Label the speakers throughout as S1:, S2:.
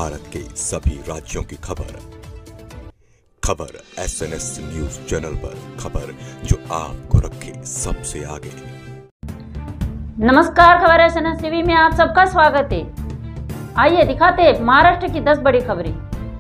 S1: भारत के सभी राज्यों की खबर SNS न्यूज चैनल पर, खबर जो आपको रखे सबसे आगे।
S2: नमस्कार, खबर SNS टीवी में आप सबका स्वागत है। आइए दिखाते हैं महाराष्ट्र की 10 बड़ी खबरें।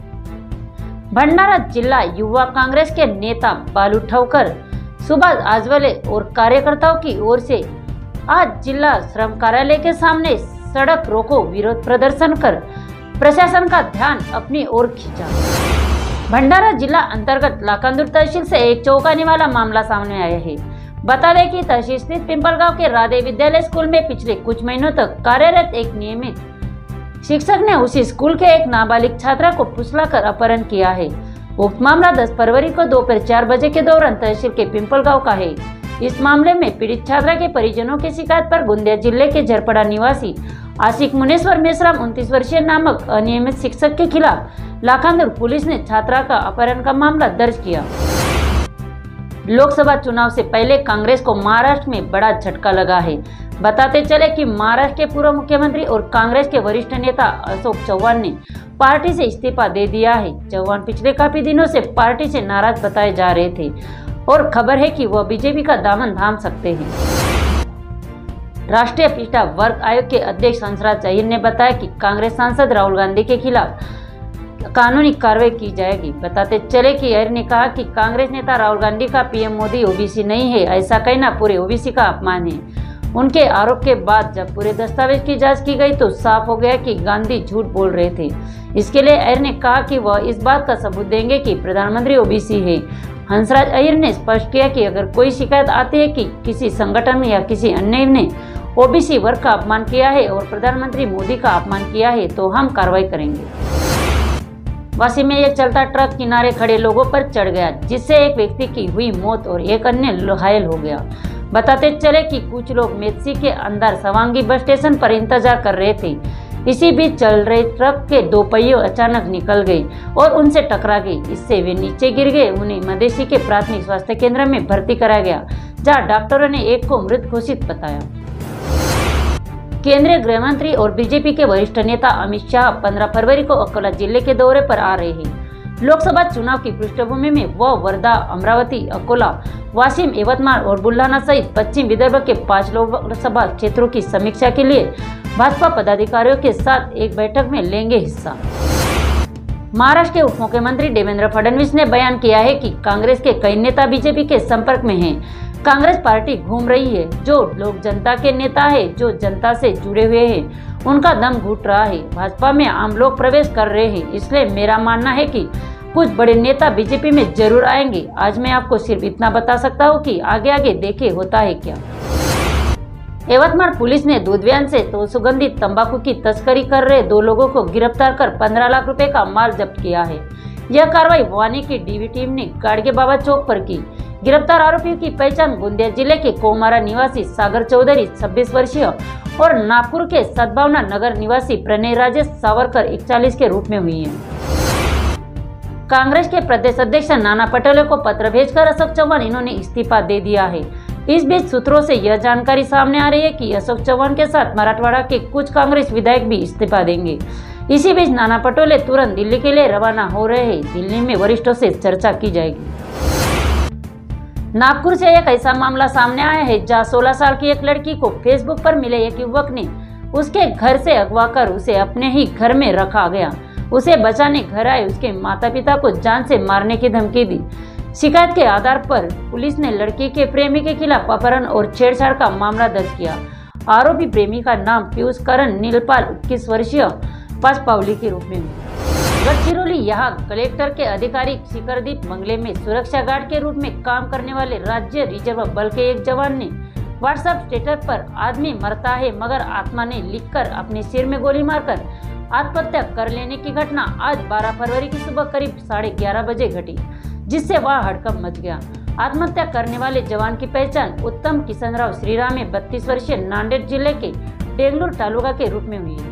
S2: भंडारा जिला युवा कांग्रेस के नेता बालू ठवकर, सुभाष आजवले और कार्यकर्ताओं की ओर से आज जिला श्रम कार्यालय के सामने सड़क रोको विरोध प्रदर्शन कर प्रशासन का ध्यान अपनी ओर खींचा। भंडारा जिला अंतर्गत लाखांदूर तहसील से एक चौंकाने वाला मामला सामने आया है। बता दें कि तहसील स्थित पिंपलगांव के राधे विद्यालय स्कूल में पिछले कुछ महीनों तक कार्यरत एक नियमित शिक्षक ने उसी स्कूल के एक नाबालिग छात्रा को फुसलाकर अपहरण किया है। उक्त मामला 10 फरवरी को दोपहर 4 बजे के दौरान तहसील के पिंपलगांव का है। इस मामले में पीड़ित छात्रा के परिजनों की शिकायत पर गोंदिया जिले के झरपड़ा निवासी आशिक मुनेश्वर मेश्राम 29 वर्षीय नामक अनियमित शिक्षक के खिलाफ लाखांदूर पुलिस ने छात्रा का अपहरण का मामला दर्ज किया। लोकसभा चुनाव से पहले कांग्रेस को महाराष्ट्र में बड़ा झटका लगा है। बताते चले कि महाराष्ट्र के पूर्व मुख्यमंत्री और कांग्रेस के वरिष्ठ नेता अशोक चव्हाण ने पार्टी से इस्तीफा दे दिया है। चव्हाण पिछले काफी दिनों से पार्टी से नाराज बताए जा रहे थे और खबर है कि वह बीजेपी का दामन थाम सकते हैं। राष्ट्रीय पिछड़ा वर्ग आयोग के अध्यक्ष हंसराज अहीर ने बताया कि कांग्रेस सांसद राहुल गांधी के खिलाफ कानूनी कार्रवाई की जाएगी। बताते चले कि अहीर ने कहा कि कांग्रेस नेता राहुल गांधी का पीएम मोदी ओबीसी नहीं है, ऐसा कहना पूरे ओबीसी का अपमान है। उनके आरोप के बाद जब पूरे दस्तावेज की जांच की गई तो साफ हो गया कि गांधी झूठ बोल रहे थे। इसके लिए अहीर ने कहा कि वह इस बात का सबूत देंगे कि प्रधानमंत्री ओबीसी है। हंसराज अहीर ने स्पष्ट किया कि अगर कोई शिकायत आती है कि किसी संगठन या किसी अन्य ने ओबीसी वर्ग का अपमान किया है और प्रधानमंत्री मोदी का अपमान किया है तो हम कार्रवाई करेंगे। वाशी में एक चलता ट्रक किनारे खड़े लोगों पर चढ़ गया, जिससे एक व्यक्ति की हुई मौत और एक अन्य घायल हो गया। बताते चले कि कुछ लोग मेदसी के अंदर सवांगी बस स्टेशन पर इंतजार कर रहे थे। इसी बीच चल रहे ट्रक के 2 पहिए अचानक निकल गए और उनसे टकरा गई। इससे वे नीचे गिर गए। उन्हें मदेसी के प्राथमिक स्वास्थ्य केंद्र में भर्ती कराया गया, जहां डॉक्टरों ने एक को मृत घोषित बताया। केंद्रीय गृह मंत्री और बीजेपी के वरिष्ठ नेता अमित शाह 15 फरवरी को अकोला जिले के दौरे पर आ रहे हैं। लोकसभा चुनाव की पृष्ठभूमि में वह वर्धा, अमरावती, अकोला, वाशिम, यवतमाल और बुल्ढाना सहित पश्चिम विदर्भ के 5 लोकसभा क्षेत्रों की समीक्षा के लिए भाजपा पदाधिकारियों के साथ एक बैठक में लेंगे हिस्सा। महाराष्ट्र के उप मुख्यमंत्री देवेंद्र फडणवीस ने बयान किया है कि कांग्रेस के कई नेता बीजेपी के संपर्क में हैं। कांग्रेस पार्टी घूम रही है। जो लोग जनता के नेता है, जो जनता से जुड़े हुए हैं, उनका दम घुट रहा है। भाजपा में आम लोग प्रवेश कर रहे हैं, इसलिए मेरा मानना है कि कुछ बड़े नेता बीजेपी में जरूर आएंगे। आज मैं आपको सिर्फ इतना बता सकता हूँ कि आगे आगे देखिए होता है क्या। यवतमाल पुलिस ने दूध वैन से तो सुगंधित तंबाकू की तस्करी कर रहे 2 लोगों को गिरफ्तार कर 15 लाख रुपए का माल जब्त किया है। यह कार्रवाई वानी की डीवी टीम ने गाड़गे बाबा चौक पर की। गिरफ्तार आरोपियों की पहचान गोंदिया जिले के कोमारा निवासी सागर चौधरी 26 वर्षीय और नागपुर के सद्भावना नगर निवासी प्रणय राजेश सावरकर 41 के रूप में हुई है। कांग्रेस के प्रदेश अध्यक्ष नाना पटोले को पत्र भेजकर अशोक चव्हाण इन्होंने इस्तीफा दे दिया है। इस बीच सूत्रों से यह जानकारी सामने आ रही है कि अशोक चव्हाण के साथ मराठवाड़ा के कुछ कांग्रेस विधायक भी इस्तीफा देंगे। इसी बीच नाना पटोले तुरंत दिल्ली के लिए रवाना हो रहे हैं। दिल्ली में वरिष्ठों से चर्चा की जाएगी। नागपुर से एक ऐसा मामला सामने आया है जहां 16 साल की एक लड़की को फेसबुक पर मिले एक युवक ने उसके घर से अगवा कर उसे अपने ही घर में रखा गया। उसे बचाने घर आए उसके माता पिता को जान से मारने की धमकी दी। शिकायत के आधार पर पुलिस ने लड़की के प्रेमी के खिलाफ अपहरण और छेड़छाड़ का मामला दर्ज किया। आरोपी प्रेमी का नाम पीयूष करण नीलपाल 21 वर्षीय पासपावली के रूप में। गढ़चिरौली यहाँ कलेक्टर के अधिकारी शिखरदीप मंगले में सुरक्षा गार्ड के रूप में काम करने वाले राज्य रिजर्व बल के एक जवान ने व्हाट्सएप स्टेटस पर आदमी मरता है मगर आत्मा ने लिखकर अपने सिर में गोली मारकर आत्महत्या कर लेने की घटना आज 12 फरवरी की सुबह करीब 11:30 बजे घटी, जिससे वहां हड़कंप मच गया। आत्महत्या करने वाले जवान की पहचान उत्तम किशनराव श्रीराम 32 वर्षीय नांदेड़ जिले के डेंगलूर तालुका के रूप में हुई है।